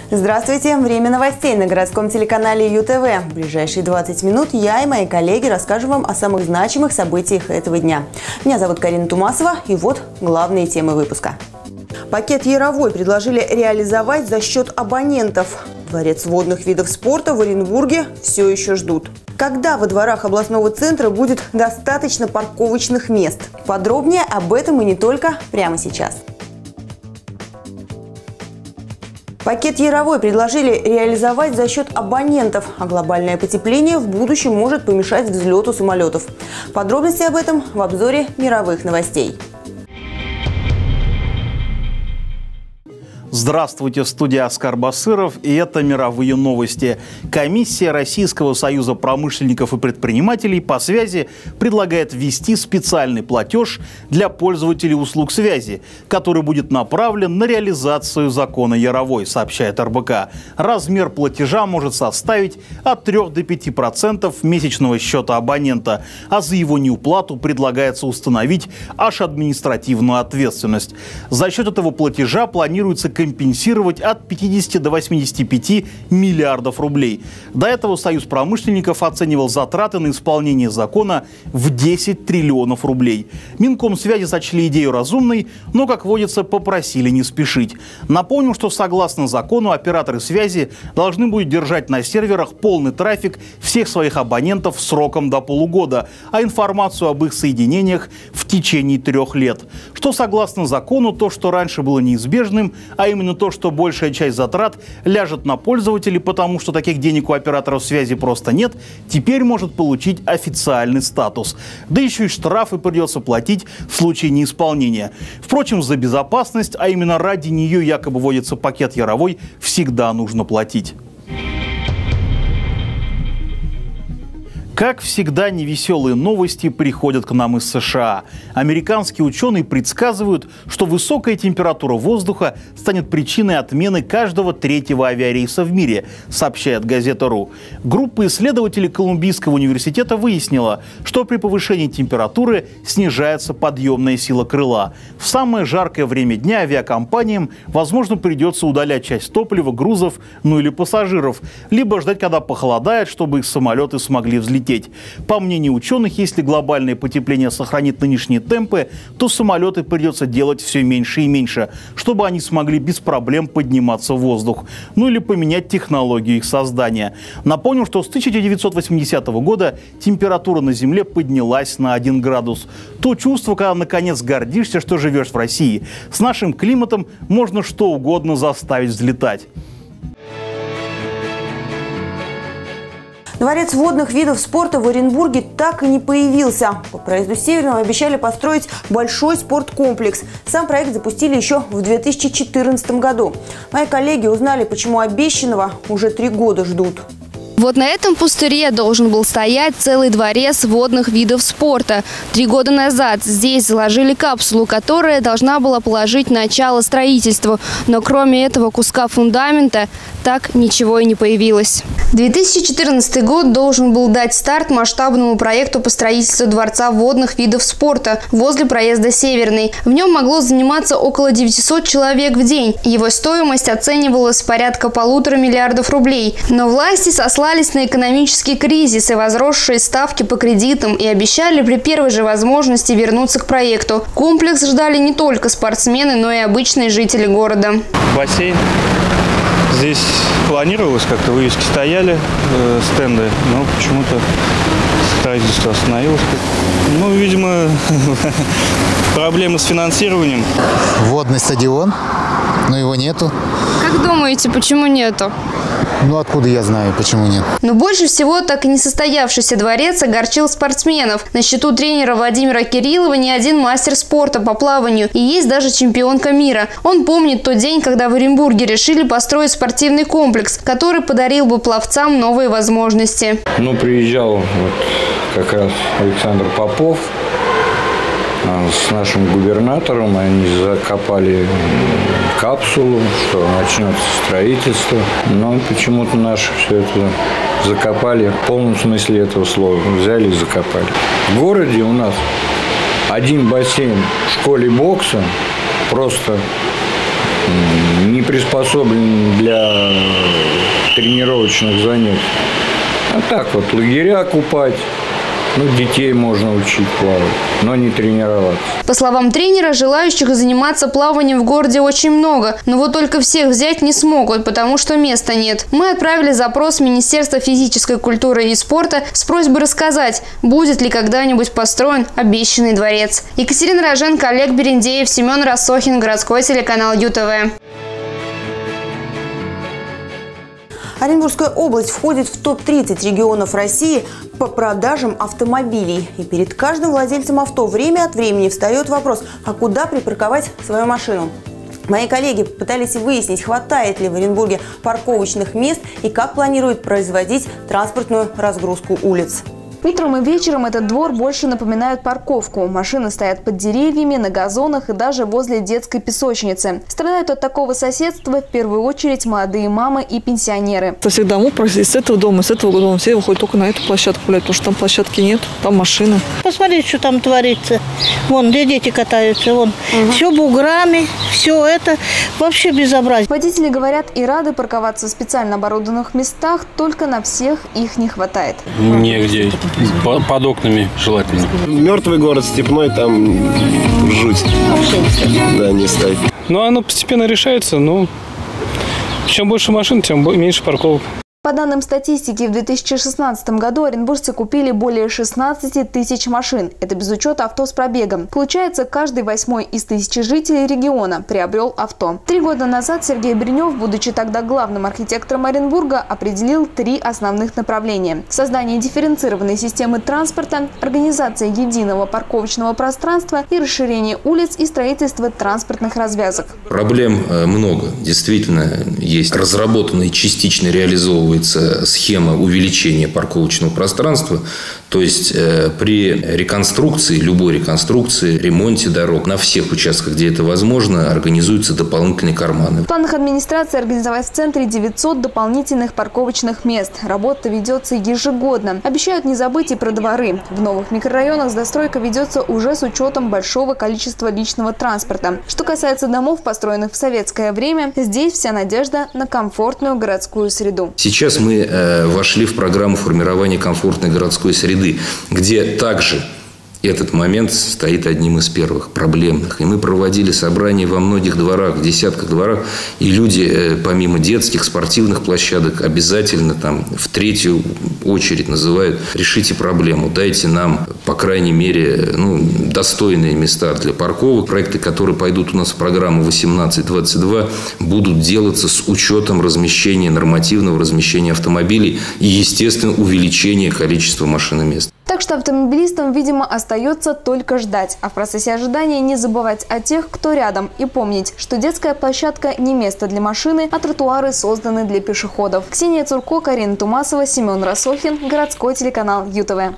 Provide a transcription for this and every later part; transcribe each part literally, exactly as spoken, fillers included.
Здравствуйте! Время новостей на городском телеканале ю тэ вэ. В ближайшие двадцать минут я и мои коллеги расскажем вам о самых значимых событиях этого дня. Меня зовут Карина Тумасова, и вот главные темы выпуска. Пакет Яровой предложили реализовать за счет абонентов. Дворец водных видов спорта в Оренбурге все еще ждут. Когда во дворах областного центра будет достаточно парковочных мест? Подробнее об этом и не только прямо сейчас. Пакет Яровой предложили реализовать за счет абонентов, а глобальное потепление в будущем может помешать взлету самолетов. Подробности об этом в обзоре мировых новостей. Здравствуйте, в студии Оскар Басыров, и это мировые новости. Комиссия Российского союза промышленников и предпринимателей по связи предлагает ввести специальный платеж для пользователей услуг связи, который будет направлен на реализацию закона Яровой, сообщает эр бэ ка. Размер платежа может составить от трёх до пяти процентов месячного счета абонента, а за его неуплату предлагается установить аж административную ответственность. За счет этого платежа планируется компенсировать от пятидесяти до восьмидесяти пяти миллиардов рублей. До этого Союз промышленников оценивал затраты на исполнение закона в десять триллионов рублей. Минкомсвязи сочли идею разумной, но, как водится, попросили не спешить. Напомню, что согласно закону операторы связи должны будут держать на серверах полный трафик всех своих абонентов сроком до полугода, а информацию об их соединениях в течение трех лет. Что согласно закону, то, что раньше было неизбежным, а именно то, что большая часть затрат ляжет на пользователей, потому что таких денег у операторов связи просто нет, теперь может получить официальный статус. Да еще и штрафы придется платить в случае неисполнения. Впрочем, за безопасность, а именно ради нее якобы вводится пакет Яровой, всегда нужно платить. Как всегда, невеселые новости приходят к нам из США. Американские ученые предсказывают, что высокая температура воздуха станет причиной отмены каждого третьего авиарейса в мире, сообщает газета РУ. Группа исследователей Колумбийского университета выяснила, что при повышении температуры снижается подъемная сила крыла. В самое жаркое время дня авиакомпаниям, возможно, придется удалять часть топлива, грузов, ну или пассажиров, либо ждать, когда похолодает, чтобы их самолеты смогли взлететь. По мнению ученых, если глобальное потепление сохранит нынешние темпы, то самолеты придется делать все меньше и меньше, чтобы они смогли без проблем подниматься в воздух. Ну или поменять технологию их создания. Напомню, что с тысяча девятьсот восьмидесятого года температура на Земле поднялась на один градус. То чувство, когда наконец гордишься, что живешь в России. С нашим климатом можно что угодно заставить взлетать. Дворец водных видов спорта в Оренбурге так и не появился. По проезду Северного обещали построить большой спорткомплекс. Сам проект запустили еще в две тысячи четырнадцатом году. Мои коллеги узнали, почему обещанного уже три года ждут. Вот на этом пустыре должен был стоять целый дворец водных видов спорта. Три года назад здесь заложили капсулу, которая должна была положить начало строительству. Но кроме этого куска фундамента так ничего и не появилось. две тысячи четырнадцатый год должен был дать старт масштабному проекту по строительству дворца водных видов спорта возле проезда Северный. В нем могло заниматься около девятисот человек в день. Его стоимость оценивалась порядка полутора миллиардов рублей. Но власти сослали на экономический кризис и возросшие ставки по кредитам и обещали при первой же возможности вернуться к проекту. Комплекс ждали не только спортсмены, но и обычные жители города. Бассейн. Здесь планировалось, как-то вывески стояли, э, стенды, но почему-то строительство остановилось. Ну, видимо, проблемы с финансированием. Водный стадион, но его нету. Как думаете, почему нету? Ну, откуда я знаю, почему нет? Но больше всего так и не состоявшийся дворец огорчил спортсменов. На счету тренера Владимира Кириллова не один мастер спорта по плаванию и есть даже чемпионка мира. Он помнит тот день, когда в Оренбурге решили построить спортивный комплекс, который подарил бы пловцам новые возможности. Ну, приезжал вот как раз Александр Попов с нашим губернатором, они закопали капсулу, что начнется строительство. Но почему-то наши все это закопали в полном смысле этого слова. Взяли и закопали. В городе у нас один бассейн в школе бокса просто не приспособлен для тренировочных занятий. А так вот лагеря купать. Ну, детей можно учить плавать, но не тренироваться. По словам тренера, желающих заниматься плаванием в городе очень много. Но вот только всех взять не смогут, потому что места нет. Мы отправили запрос в Министерство физической культуры и спорта с просьбой рассказать, будет ли когда-нибудь построен обещанный дворец. Екатерина Роженко, Олег Берендеев, Семен Рассохин, городской телеканал ЮТВ. Оренбургская область входит в топ тридцать регионов России по продажам автомобилей. И перед каждым владельцем авто время от времени встает вопрос, а куда припарковать свою машину? Мои коллеги пытались выяснить, хватает ли в Оренбурге парковочных мест и как планируют производить транспортную разгрузку улиц. Утром и вечером этот двор больше напоминает парковку. Машины стоят под деревьями, на газонах и даже возле детской песочницы. Страдают от такого соседства в первую очередь молодые мамы и пенсионеры. Со всех домов, с этого дома, с этого дома все выходят только на эту площадку гулять, потому что там площадки нет, там машины. Посмотрите, что там творится. Вон, где дети катаются, вон. Угу. Все буграми, все это вообще безобразие. Водители говорят и рады парковаться в специально оборудованных местах, только на всех их не хватает. Негде. Под окнами желательно. Мертвый город, степной, там жуть. Да, не стоит. Но оно постепенно решается, но чем больше машин, тем меньше парковок. По данным статистики, в две тысячи шестнадцатом году оренбуржцы купили более шестнадцати тысяч машин. Это без учета авто с пробегом. Получается, каждый восьмой из тысячи жителей региона приобрел авто. Три года назад Сергей Бринев, будучи тогда главным архитектором Оренбурга, определил три основных направления: создание дифференцированной системы транспорта, организация единого парковочного пространства и расширение улиц и строительство транспортных развязок. Проблем много. Действительно, есть разработанные и частично реализованные схема увеличения парковочного пространства. То есть э, при реконструкции, любой реконструкции, ремонте дорог на всех участках, где это возможно, организуются дополнительные карманы. В планах администрации организовать в центре девятьсот дополнительных парковочных мест. Работа ведется ежегодно. Обещают не забыть и про дворы. В новых микрорайонах застройка ведется уже с учетом большого количества личного транспорта. Что касается домов, построенных в советское время, здесь вся надежда на комфортную городскую среду. Сейчас мы э, вошли в программу формирования комфортной городской среды, где также этот момент стоит одним из первых проблемных. И мы проводили собрания во многих дворах, в десятках дворах, и люди, э, помимо детских, спортивных площадок, обязательно там в третью очередь называют: решите проблему, дайте нам, по крайней мере, ну, достойные места для парковок. Проекты, которые пойдут у нас в программу восемнадцать двадцать два, будут делаться с учетом размещения, нормативного размещения автомобилей и, естественно, увеличения количества машиномест. Так что автомобилистам, видимо, остается только ждать. А в процессе ожидания не забывать о тех, кто рядом. И помнить, что детская площадка не место для машины, а тротуары созданы для пешеходов. Ксения Цурко, Карина Тумасова, Семен Рассохин, городской телеканал ЮТВ.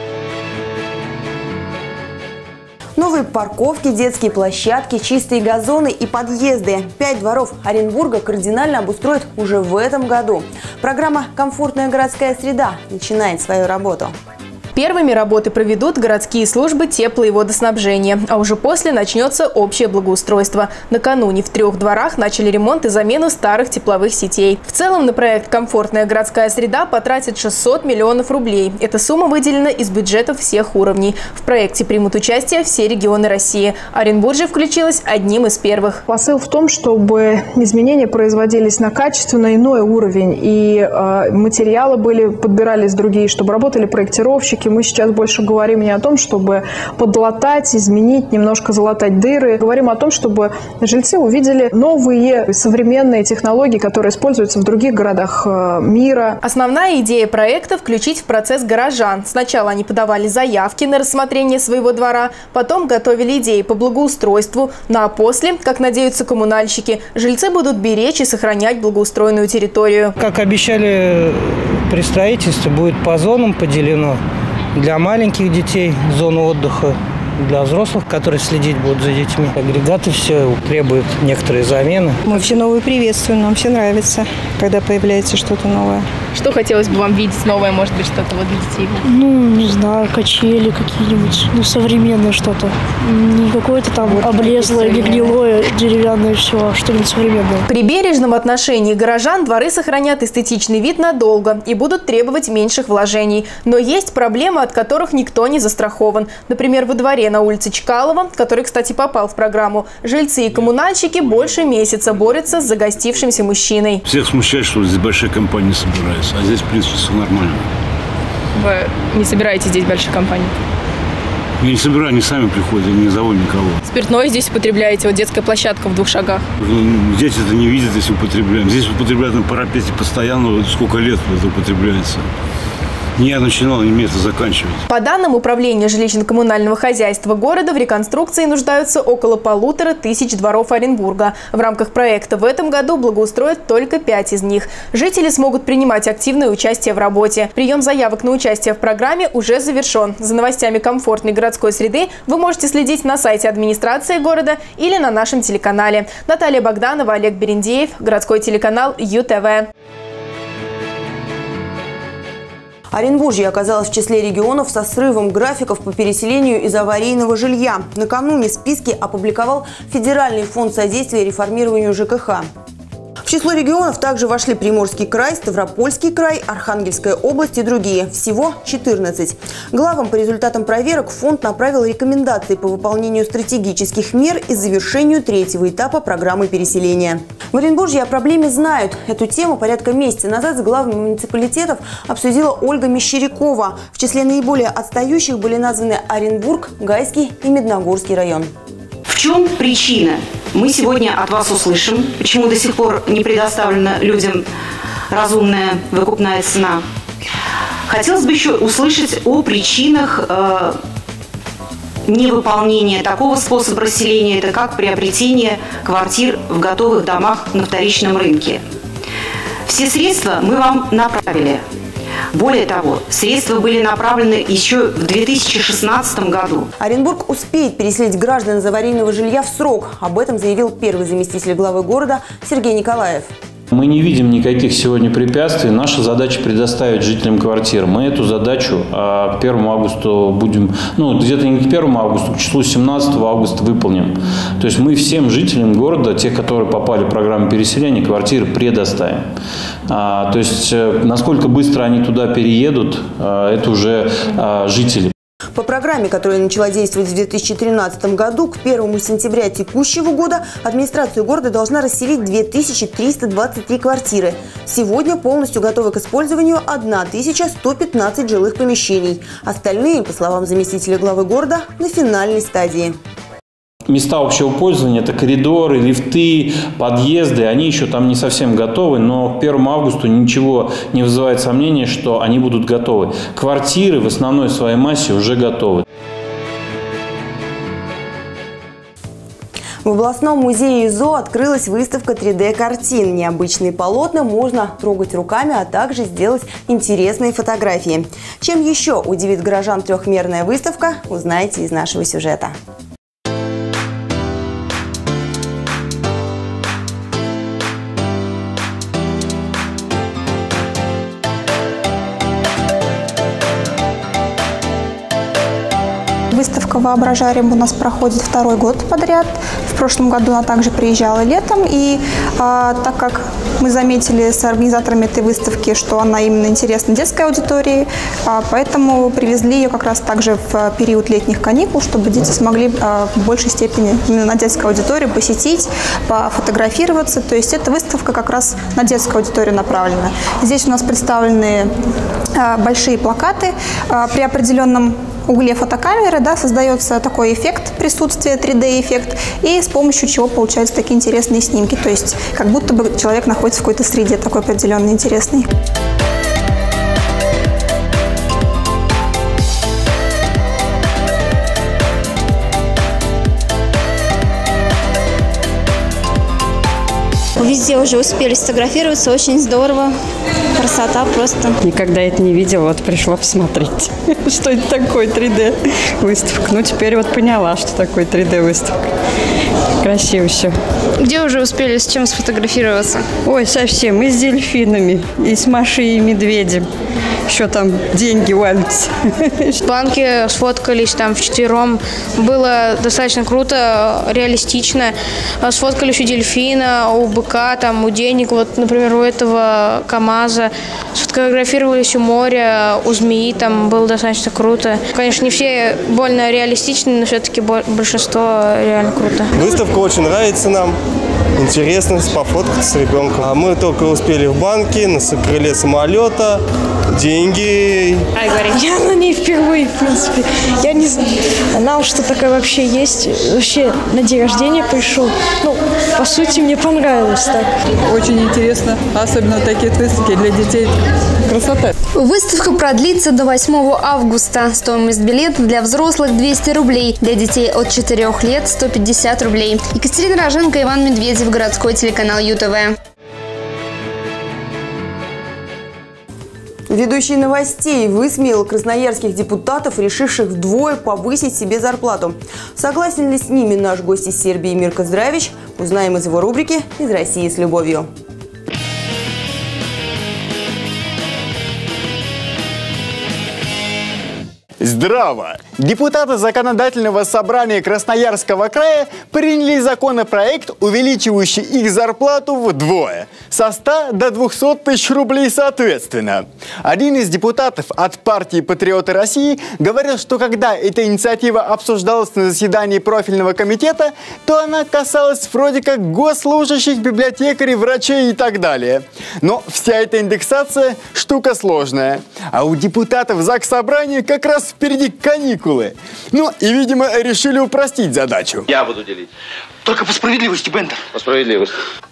Новые парковки, детские площадки, чистые газоны и подъезды. Пять дворов Оренбурга кардинально обустроят уже в этом году. Программа «Комфортная городская среда» начинает свою работу. Первыми работы проведут городские службы тепло- и водоснабжения, а уже после начнется общее благоустройство. Накануне в трех дворах начали ремонт и замену старых тепловых сетей. В целом на проект «Комфортная городская среда» потратят шестьсот миллионов рублей. Эта сумма выделена из бюджетов всех уровней. В проекте примут участие все регионы России. Оренбург же включилась одним из первых. Посыл в том, чтобы изменения производились на качественно иной уровень, и э, материалы были, подбирались другие, чтобы работали проектировщики. Мы сейчас больше говорим не о том, чтобы подлатать, изменить, немножко залатать дыры. Говорим о том, чтобы жильцы увидели новые современные технологии, которые используются в других городах мира. Основная идея проекта – включить в процесс горожан. Сначала они подавали заявки на рассмотрение своего двора, потом готовили идеи по благоустройству, ну а после, как надеются коммунальщики, жильцы будут беречь и сохранять благоустроенную территорию. Как обещали, при строительстве будет по зонам поделено. Для маленьких детей зону отдыха, для взрослых, которые следить будут за детьми. Агрегаты все требуют некоторые замены. Мы все новые приветствуем, нам все нравится, когда появляется что-то новое. Что хотелось бы вам видеть новое, может быть, что-то вот для детей? Ну, не знаю, качели какие-нибудь, ну, современное что-то. Не какое-то там вот облезлое, не гнилое, деревянное все, а что-нибудь современное. При бережном отношении горожан дворы сохранят эстетичный вид надолго и будут требовать меньших вложений. Но есть проблемы, от которых никто не застрахован. Например, во дворе на улице Чкалова, который, кстати, попал в программу, жильцы и коммунальщики больше месяца борются с загостившимся мужчиной. Всех смущает, что здесь большая компания собирается, а здесь, в принципе, все нормально. Вы не собираете здесь больших компаний? Я не собираю, они сами приходят, я не зову никого. Спиртное здесь употребляете, вот детская площадка в двух шагах. Дети это не видят, если употребляем. Здесь употребляют на парапете постоянно, вот сколько лет это употребляется. Не я начинал, не мне это заканчивать. По данным Управления жилищно-коммунального хозяйства города, в реконструкции нуждаются около полутора тысяч дворов Оренбурга. В рамках проекта в этом году благоустроят только пять из них. Жители смогут принимать активное участие в работе. Прием заявок на участие в программе уже завершен. За новостями комфортной городской среды вы можете следить на сайте администрации города или на нашем телеканале. Наталья Богданова, Олег Берендеев, городской телеканал ю тэ вэ. Оренбуржье оказалось в числе регионов со срывом графиков по переселению из аварийного жилья. Накануне списки опубликовал Федеральный фонд содействия реформированию жэ ка ха. В число регионов также вошли Приморский край, Ставропольский край, Архангельская область и другие. Всего четырнадцать. Главам по результатам проверок фонд направил рекомендации по выполнению стратегических мер и завершению третьего этапа программы переселения. В Оренбуржье о проблеме знают. Эту тему порядка месяца назад с главами муниципалитетов обсудила Ольга Мещерякова. В числе наиболее отстающих были названы Оренбург, Гайский и Медногорский район. В чем причина? Мы сегодня от вас услышим, почему до сих пор не предоставлена людям разумная выкупная цена. Хотелось бы еще услышать о причинах э, невыполнения такого способа расселения, это как приобретение квартир в готовых домах на вторичном рынке. Все средства мы вам направили. Более того, средства были направлены еще в две тысячи шестнадцатом году. Оренбург успеет переселить граждан из аварийного жилья в срок. Об этом заявил первый заместитель главы города Сергей Николаев. Мы не видим никаких сегодня препятствий. Наша задача предоставить жителям квартир. Мы эту задачу к первому августа будем, ну, где-то не к первому августа, к числу семнадцатого августа выполним. То есть мы всем жителям города, те, которые попали в программу переселения, квартиры предоставим. А, то есть насколько быстро они туда переедут, это уже а, жители. По программе, которая начала действовать в две тысячи тринадцатом году, к первому сентября текущего года администрация города должна расселить две тысячи триста двадцать три квартиры. Сегодня полностью готовы к использованию тысяча сто пятнадцать жилых помещений. Остальные, по словам заместителя главы города, на финальной стадии. Места общего пользования – это коридоры, лифты, подъезды. Они еще там не совсем готовы, но к первому августа ничего не вызывает сомнения, что они будут готовы. Квартиры в основной своей массе уже готовы. В областном музее ИЗО открылась выставка три дэ картин. Необычные полотна можно трогать руками, а также сделать интересные фотографии. Чем еще удивит горожан трехмерная выставка, узнаете из нашего сюжета. Выставка «Воображариум» у нас проходит второй год подряд. В прошлом году она также приезжала летом. И а, так как мы заметили с организаторами этой выставки, что она именно интересна детской аудитории, а, поэтому привезли ее как раз также в период летних каникул, чтобы дети смогли а, в большей степени именно на детскую аудиторию посетить, пофотографироваться. То есть эта выставка как раз на детскую аудиторию направлена. Здесь у нас представлены а, большие плакаты а, при определенном угле фотокамеры, да, создается такой эффект присутствия, три дэ эффект, и с помощью чего получаются такие интересные снимки. То есть как будто бы человек находится в какой-то среде такой определенной интересной. везде уже успели сфотографироваться, очень здорово, красота просто. Никогда это не видела, вот пришла посмотреть, что это такое три дэ выставка. Ну, теперь вот поняла, что такое три дэ выставка. Красиво все. Где уже успели с чем сфотографироваться? Ой, совсем. И с дельфинами, и с Машей, и медведем. Еще там деньги валятся. В банке сфоткались там вчетвером. Было достаточно круто, реалистично. Сфоткались у дельфина, у быка, там, у денег. Вот, например, у этого КамАЗа. Сфотографировались у моря, у змеи. Там было достаточно круто. Конечно, не все больно реалистичны, но все-таки большинство реально круто. Выставка очень нравится нам. Интересно пофоткаться с ребенком. А мы только успели в банке, на крыле самолета, деньги. Ай, говори. Я на ней впервые, в принципе. Я не знал, что такое вообще есть. Вообще на день рождения пришел. Ну, по сути, мне понравилось так. Очень интересно, особенно такие выставки для детей. Красота. Выставка продлится до восьмого августа. Стоимость билета для взрослых двести рублей, для детей от четырёх лет сто пятьдесят рублей. Екатерина Роженко, Иван Медведев, городской телеканал ЮТВ. Ведущий новостей высмеял красноярских депутатов, решивших вдвое повысить себе зарплату. Согласен ли с ними наш гость из Сербии Мирко Здравич? Узнаем из его рубрики «Из России с любовью». Здраво! Депутаты Законодательного собрания Красноярского края приняли законопроект, увеличивающий их зарплату вдвое – со ста до двухсот тысяч рублей соответственно. Один из депутатов от партии «Патриоты России» говорил, что когда эта инициатива обсуждалась на заседании профильного комитета, то она касалась вроде как госслужащих, библиотекарей, врачей и так далее. Но вся эта индексация – штука сложная. А у депутатов Заксобрания как раз впереди каникулы. Ну и, видимо, решили упростить задачу. Я буду делить. Только по справедливости, Бендер. По справедливости.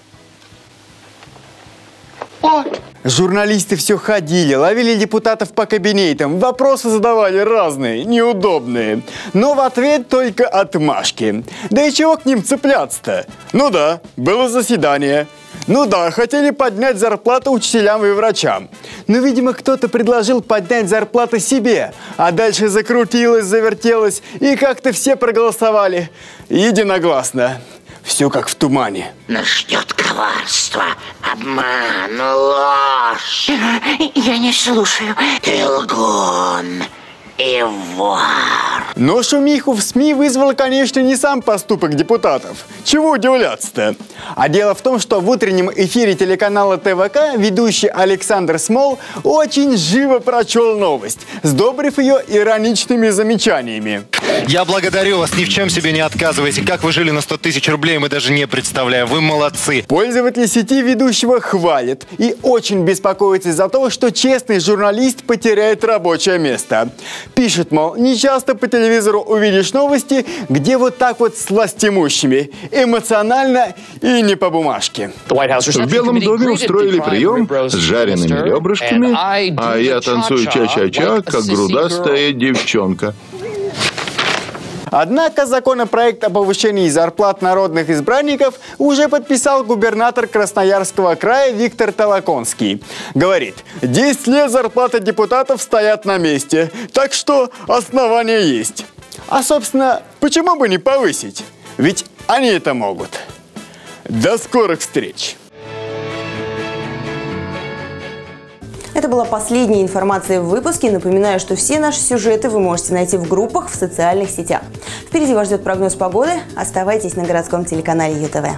О! Журналисты все ходили, ловили депутатов по кабинетам, вопросы задавали разные, неудобные. Но в ответ только отмашки. Да и чего к ним цепляться-то? Ну да, было заседание. Ну да, хотели поднять зарплату учителям и врачам. Но, видимо, кто-то предложил поднять зарплату себе. А дальше закрутилось, завертелось, и как-то все проголосовали единогласно. Все как в тумане. Нас ждет коварство, обман, ложь. Я не слушаю. Ты лгун и вор. Но шумиху в СМИ вызвал, конечно, не сам поступок депутатов. Чего удивляться-то? А дело в том, что в утреннем эфире телеканала ТВК ведущий Александр Смол очень живо прочел новость, сдобрив ее ироничными замечаниями. Я благодарю вас, ни в чем себе не отказывайте. Как вы жили на сто тысяч рублей, мы даже не представляем. Вы молодцы. Пользователи сети ведущего хвалят и очень беспокоятся из-за того, что честный журналист потеряет рабочее место. Пишет, мол, не часто по телевизору увидишь новости, где вот так вот с властимущими. Эмоционально и не по бумажке. В Белом доме устроили прием с жареными ребрышками, а я танцую ча-ча-ча, как грудастая девчонка. Однако законопроект о повышении зарплат народных избранников уже подписал губернатор Красноярского края Виктор Толоконский. Говорит, десять лет зарплаты депутатов стоят на месте, так что основания есть. А, собственно, почему бы не повысить? Ведь они это могут. До скорых встреч! Это была последняя информация в выпуске. Напоминаю, что все наши сюжеты вы можете найти в группах в социальных сетях. Впереди вас ждет прогноз погоды. Оставайтесь на городском телеканале ЮТВ.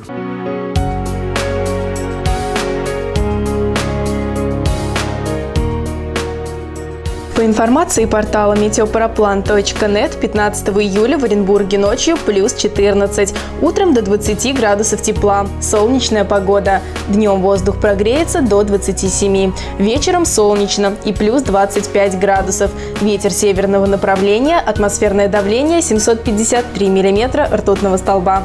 По информации портала метеопараплан точка нет, пятнадцатого июля в Оренбурге ночью плюс четырнадцать, утром до двадцати градусов тепла, солнечная погода. Днем воздух прогреется до двадцати семи, вечером солнечно и плюс двадцать пять градусов. Ветер северного направления, атмосферное давление семьсот пятьдесят три миллиметра ртутного столба.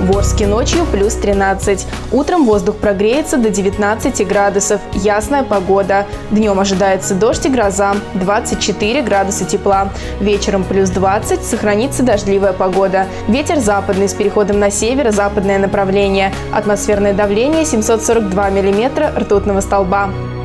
В Орске ночью плюс тринадцать. Утром воздух прогреется до девятнадцати градусов. Ясная погода. Днем ожидается дождь и гроза. двадцать четыре градуса тепла. Вечером плюс двадцать. Сохранится дождливая погода. Ветер западный с переходом на северо-западное направление. Атмосферное давление семьсот сорок два миллиметра ртутного столба.